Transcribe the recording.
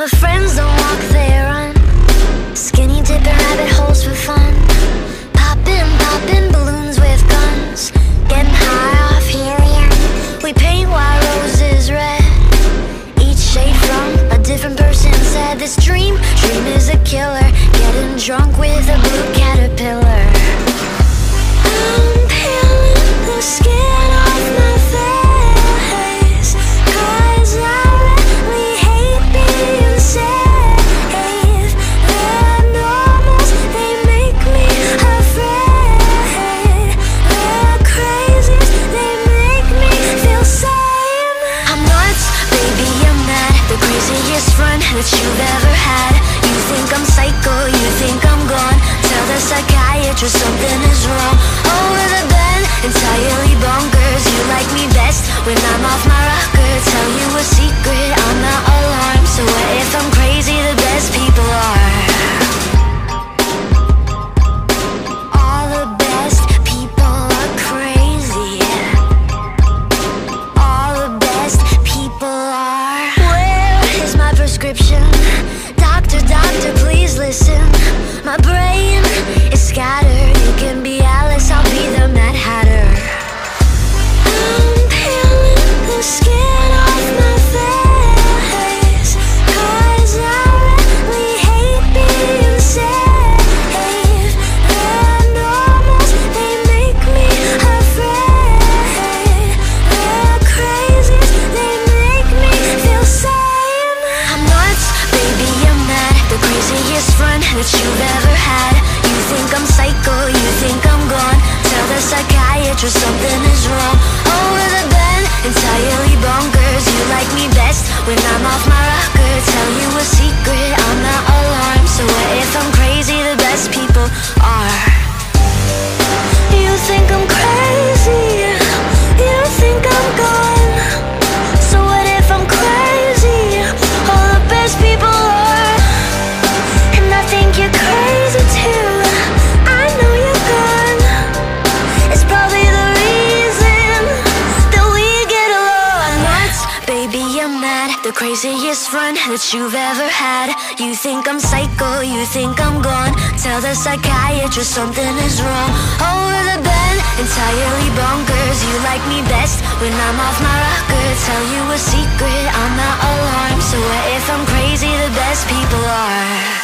But friends don't walk, they run. Skinny dipping rabbit holes for fun. Popping balloons with guns. Getting high off helium. We paint white roses red. Each shade from a different person said this dream is a killer. Getting drunk with a blue caterpillar. I'm peeling the skin off my face, 'cause I really hate being safe. The normals, they make me afraid. The crazies, they make me feel sane. I'm nuts, baby, I'm mad. The craziest friend that you've ever had. You think I'm psycho, you think I'm gone. Tell the psychiatrist something is wrong. Over the bend, entirely bonkers. You like me best when I'm off my rocker. Tell you a secret, I'm not alarmed. So what if I'm crazy? The best people are. All the best people are crazy. All the best people are. Where is my prescription? Doctor, doctor, please listen. My brain is scattered. You can be Alice, I'll be the Mad Hatter. I'm peeling the skin off my face, 'cause I really hate being safe. The normals, they make me afraid. The crazies, they make me feel sane. I'm nuts, baby, I'm mad. The craziest friend that you've ever had. You think I'm psycho, you think I'm gone. Tell the psychiatrist something is wrong. Over the bend, entirely bonkers. You like me best when I'm off my rocker. Tell you a secret, I'm not alarmed. So what if I'm crazy? The best people are. You think I'm crazy, you think I'm gone. So what if I'm crazy? All the best people are. And I think you're crazy too. I know you're gone. It's probably the reason that we get along. Nuts, baby, I'm mad. The craziest friend that you've ever had. You think I'm psycho, you think I'm gone. Tell the psychiatrist something is wrong. Over the bend, entirely bonkers. You like me best when I'm off my rocker. Tell you a secret, I'm not alarmed. So what if I'm crazy? The best people are.